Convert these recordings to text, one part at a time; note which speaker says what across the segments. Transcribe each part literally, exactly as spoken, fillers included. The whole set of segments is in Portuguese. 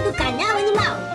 Speaker 1: do canal Animal.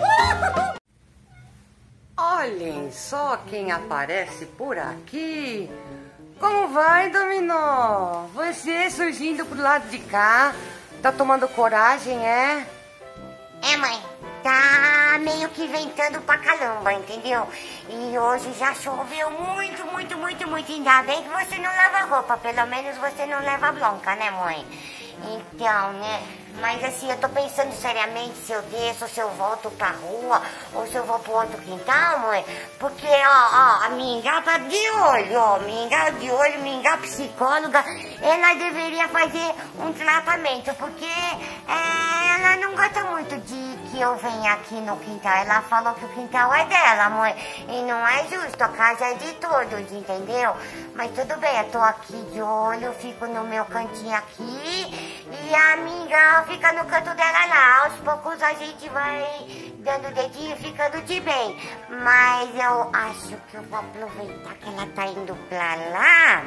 Speaker 2: Olhem só quem aparece por aqui. Como vai, Dominó? Você surgindo pro lado de cá. Tá tomando coragem, é?
Speaker 3: É, mãe. Tá meio que ventando pra caramba, entendeu? E hoje já choveu muito, muito, muito, muito. Ainda bem que você não lava roupa. Pelo menos você não leva bronca, né, mãe? Então, né? Mas assim, eu tô pensando seriamente se eu desço, se eu volto pra rua, ou se eu vou pro outro quintal, mãe. Porque, ó, ó, a Mingau tá de olho, ó. Mingau de olho, Mingau psicóloga. Ela deveria fazer um tratamento, porque é, ela não gosta muito de que eu venha aqui no quintal. Ela falou que o quintal é dela, mãe. E não é justo, a casa é de todos, entendeu? Mas tudo bem, eu tô aqui de olho, fico no meu cantinho aqui. E a Mingau fica no canto dela lá. Aos poucos a gente vai dando dedinho e ficando de bem. Mas eu acho que eu vou aproveitar que ela tá indo pra lá.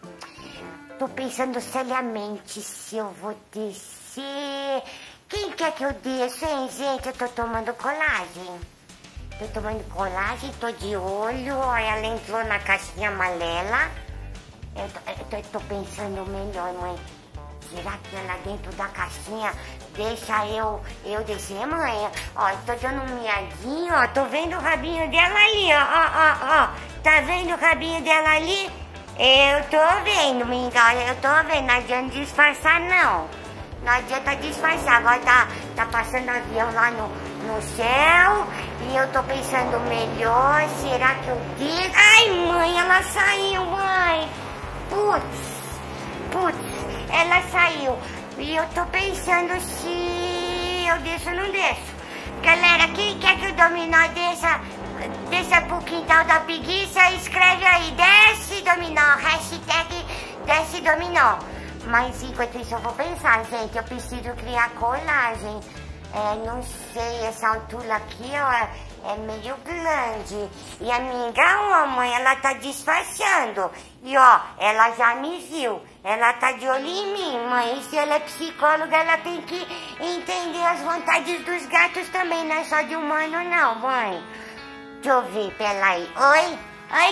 Speaker 3: Tô pensando seriamente se eu vou descer. Quem quer que eu desça, hein, gente? Eu tô tomando colagem. Tô tomando colagem, tô de olho. Olha, ela entrou na caixinha amarela. Eu tô, eu tô, eu tô pensando melhor, mãe. Será que ela dentro da caixinha deixa eu, eu descer, mãe? Ó, tô dando um miadinho, ó. Tô vendo o rabinho dela ali, ó, ó, ó, ó. Tá vendo o rabinho dela ali? Eu tô vendo, Mingau, eu tô vendo. Não adianta disfarçar, não. Não adianta disfarçar. Agora tá, tá passando avião lá no, no céu. E eu tô pensando melhor. Será que eu desço? Ai, mãe, ela saiu, mãe. Putz, putz. Ela saiu. E eu tô pensando se eu desço ou não desço. Galera, quem quer que o Dominó desça, desça pro quintal da preguiça, escreve aí. Desce Dominó. Hashtag desce Dominó. Mas enquanto isso eu vou pensar, gente. Eu preciso criar colagem. É, não sei, essa altura aqui, ó, é meio grande. E a Mingau, ó, mãe, ela tá disfarçando. E, ó, ela já me viu. Ela tá de olho em mim, mãe. E se ela é psicóloga, ela tem que entender as vontades dos gatos também. Não é só de humano, não, mãe. Deixa eu ver, peraí. Oi? Oi,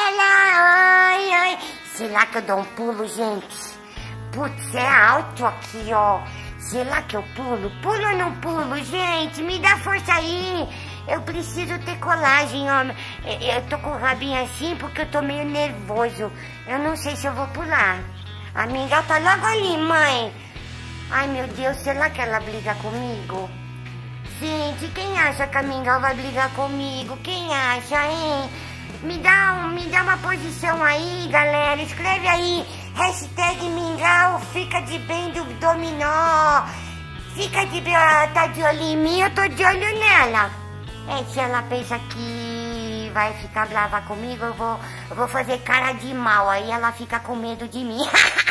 Speaker 3: galera! Oi, oi. Será que eu dou um pulo, gente? Putz, é alto aqui, ó. Será que eu pulo? Pulo ou não pulo? Gente, me dá força aí. Eu preciso ter colagem, ó. Eu tô com o rabinho assim porque eu tô meio nervoso. Eu não sei se eu vou pular. A Mingau tá logo ali, mãe. Ai, meu Deus, será que ela briga comigo? Gente, quem acha que a Mingau vai brigar comigo? Quem acha, hein? Me dá, um, me dá uma posição aí, galera. Escreve aí. Hashtag Mingau fica de bem do Dominó. Fica de bem, tá de olho em mim, eu tô de olho nela. É, se ela pensa que vai ficar brava comigo, eu vou, eu vou fazer cara de mal. Aí ela fica com medo de mim.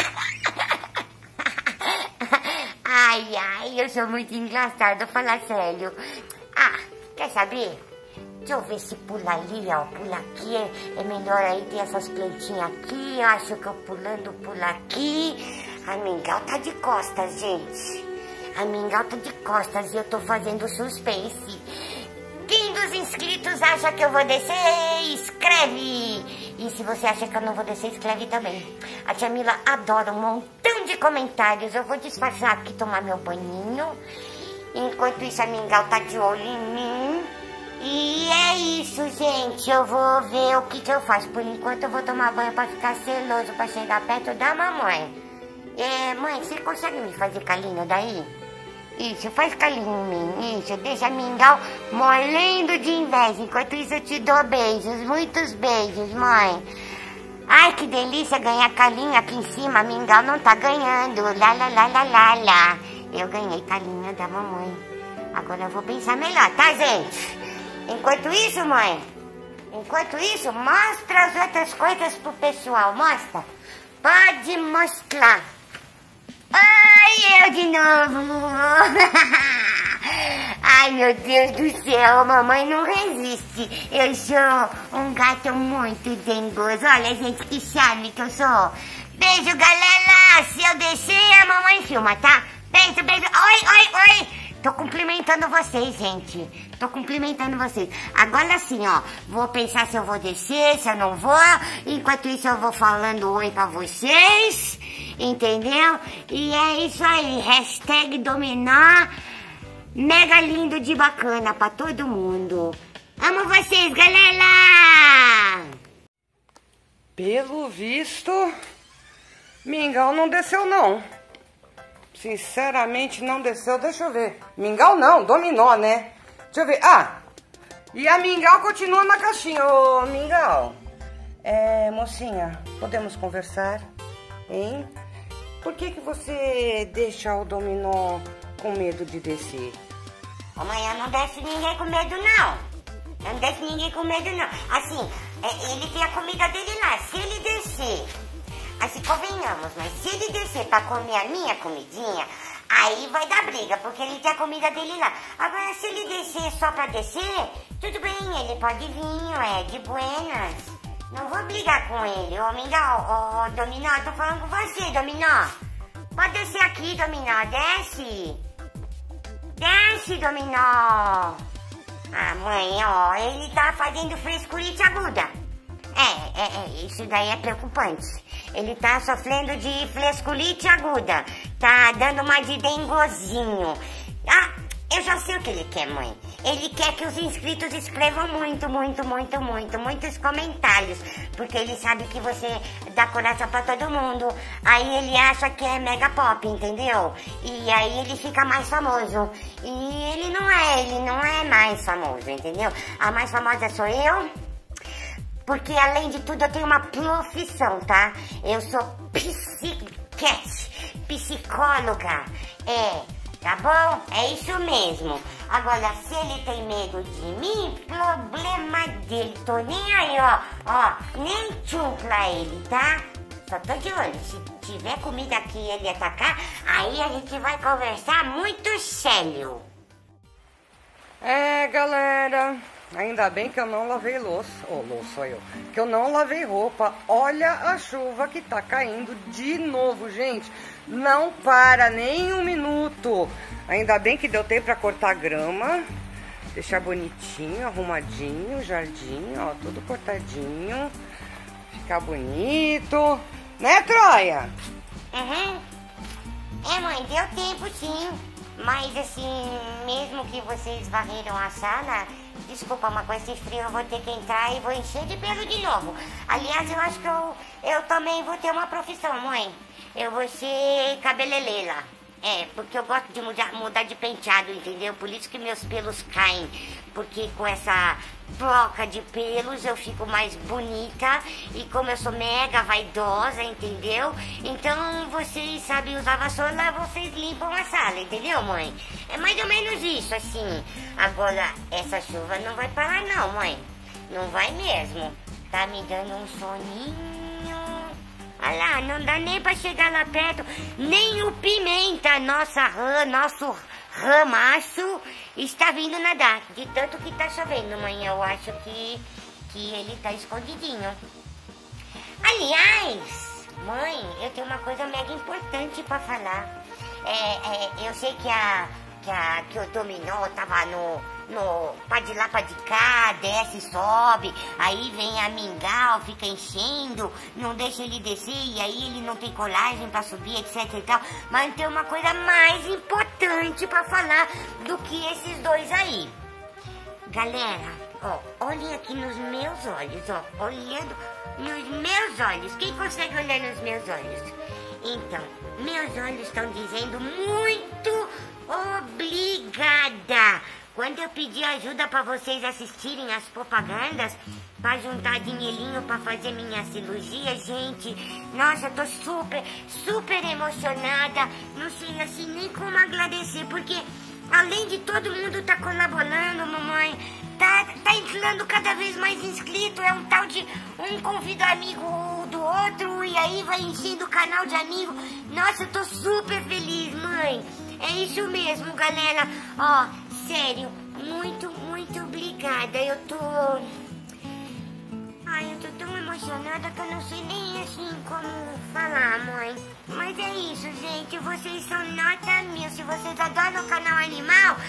Speaker 3: Ai, ai, eu sou muito engraçada, falar sério. Ah, quer saber? Deixa eu ver se pula ali, ó, pula aqui, é, é melhor aí ter essas plantinhas aqui, eu acho que eu pulando, pula aqui. A Mingau tá de costas, gente. A Mingau tá de costas e eu tô fazendo suspense. Quem dos inscritos acha que eu vou descer, escreve. E se você acha que eu não vou descer, escreve também. A tia Mila adora um montão de comentários. Eu vou disfarçar aqui, tomar meu banhinho. Enquanto isso, a Mingau tá de olho em mim. E é isso, gente. Eu vou ver o que que eu faço. Por enquanto eu vou tomar banho pra ficar seloso, pra chegar perto da mamãe. É, mãe, você consegue me fazer carinho daí? Isso, faz carinho em mim. Isso, deixa a Mingau morrendo de inveja. Enquanto isso eu te dou beijos, muitos beijos, mãe. Ai, que delícia ganhar carinho aqui em cima. A Mingau não tá ganhando. Lá, lá, lá, lá, lá, lá. Eu ganhei carinho da mamãe. Agora eu vou pensar melhor, tá, gente? Enquanto isso, mãe, enquanto isso, mostra as outras coisas pro pessoal. Mostra. Pode mostrar. Ai, eu de novo. Ai, meu Deus do céu, a mamãe não resiste. Eu sou um gato muito dengoso. Olha, gente, que charme que eu sou. Beijo, galera. Se eu descer, a mamãe filma, tá? Beijo, beijo. Oi, oi, oi. Tô cumprimentando vocês, gente. Tô cumprimentando vocês. Agora sim, ó. Vou pensar se eu vou descer, se eu não vou. Enquanto isso, eu vou falando oi pra vocês. Entendeu? E é isso aí. Hashtag dominó. Mega lindo de bacana pra todo mundo. Amo vocês, galera!
Speaker 2: Pelo visto, Mingau não desceu, não. Sinceramente, não desceu. Deixa eu ver. Mingau não, dominó, né? Deixa eu ver. Ah, e a Mingau continua na caixinha. Ô, Mingau. É, mocinha, podemos conversar, hein? Por que que você deixa o dominó com medo de descer?
Speaker 3: Amanhã não desce ninguém com medo, não. Não desce ninguém com medo, não. Assim, ele tem a comida dele lá. Se ele descer, assim, convenhamos, mas se ele descer pra comer a minha comidinha, aí vai dar briga, porque ele tem a comida dele lá. Agora, se ele descer só pra descer, tudo bem, ele pode vir, é de buenas. Não vou brigar com ele. Ô, Mingau, ô, ô, Dominó, tô falando com você, Dominó. Pode descer aqui, Dominó, desce. Desce, Dominó. Ah, mãe, ó, ele tá fazendo frescurite aguda. É, é, é, isso daí é preocupante. Ele tá sofrendo de fresculite aguda. Tá dando uma de dengozinho. Ah, eu já sei o que ele quer, mãe. Ele quer que os inscritos escrevam muito, muito, muito, muito, muitos comentários. Porque ele sabe que você dá coração pra todo mundo. Aí ele acha que é mega pop, entendeu? E aí ele fica mais famoso. E ele não é, ele não é mais famoso, entendeu? A mais famosa sou eu. Porque, além de tudo, eu tenho uma profissão, tá? Eu sou psiquete, psicóloga. É, tá bom? É isso mesmo. Agora, se ele tem medo de mim, problema dele. Tô nem aí, ó. Ó, nem tchum pra ele, tá? Só tô de olho. Se tiver comida aqui e ele atacar, aí a gente vai conversar muito sério.
Speaker 2: É, galera... Ainda bem que eu não lavei louça, ô, oh, louça eu, que eu não lavei roupa. Olha a chuva que tá caindo de novo, gente. Não para nem um minuto. Ainda bem que deu tempo pra cortar grama, deixar bonitinho, arrumadinho, o jardim, ó, tudo cortadinho. Ficar bonito, né, Troia?
Speaker 3: Uhum. É, mãe, deu tempo sim. Mas assim, mesmo que vocês varreram a sala... Desculpa, mas com esse frio eu vou ter que entrar e vou encher de pelo de novo. Aliás, eu acho que eu, eu também vou ter uma profissão, mãe. Eu vou ser cabeleireira. É, porque eu gosto de mudar, mudar de penteado, entendeu? Por isso que meus pelos caem. Porque com essa troca de pelos eu fico mais bonita. E como eu sou mega vaidosa, entendeu? Então vocês sabem usar vassoura, vocês limpam a sala, entendeu, mãe? É mais ou menos isso, assim. Agora, essa chuva não vai parar não, mãe. Não vai mesmo. Tá me dando um soninho. Olha lá, não dá nem pra chegar lá perto. Nem o Pimenta, nossa rã, nosso ramaço, está vindo nadar. De tanto que tá chovendo, mãe. Eu acho que, que ele tá escondidinho. Aliás, mãe, eu tenho uma coisa mega importante pra falar. É, é, eu sei que a... Que, a, que o dominó tava no, no pra de lá pra de cá, desce e sobe, aí vem a Mingau, fica enchendo, não deixa ele descer, e aí ele não tem coragem pra subir, etc e tal. Mas tem uma coisa mais importante pra falar do que esses dois aí. Galera, ó, olhem aqui nos meus olhos, ó, olhando nos meus olhos. Quem consegue olhar nos meus olhos? Então, meus olhos estão dizendo muito obrigada. Quando eu pedi ajuda para vocês assistirem as propagandas, para juntar dinheirinho para fazer minha cirurgia, gente, nossa, eu tô super, super emocionada. Não sei assim nem como agradecer, porque além de todo mundo tá colaborando, mamãe, tá, tá entrando cada vez mais inscrito. É um tal de um convida amigo do outro e aí vai enchendo o canal de amigo. Nossa, eu tô super feliz, mãe. É isso mesmo, galera. Ó, sério, muito, muito obrigada. Eu tô... Ai, eu tô tão emocionada que eu não sei nem assim como falar, mãe. Mas é isso, gente. Vocês são nota mil. Se vocês adoram o canal Animal,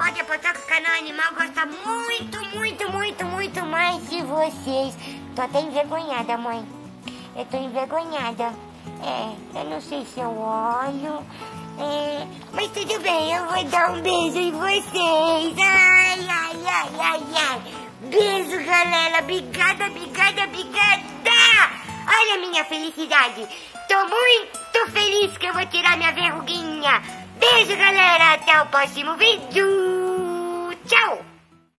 Speaker 3: pode apostar que o canal Animal gosta muito, muito, muito, muito mais de vocês. Tô até envergonhada, mãe. Eu tô envergonhada. É, eu não sei se eu olho. É, mas tudo bem, eu vou dar um beijo em vocês. Ai, ai, ai, ai, ai. Beijo, galera. Obrigada, obrigada, obrigada. Olha a minha felicidade. Tô muito feliz que eu vou tirar minha verruguinha. Beijo, galera. Até o próximo vídeo. Tchau.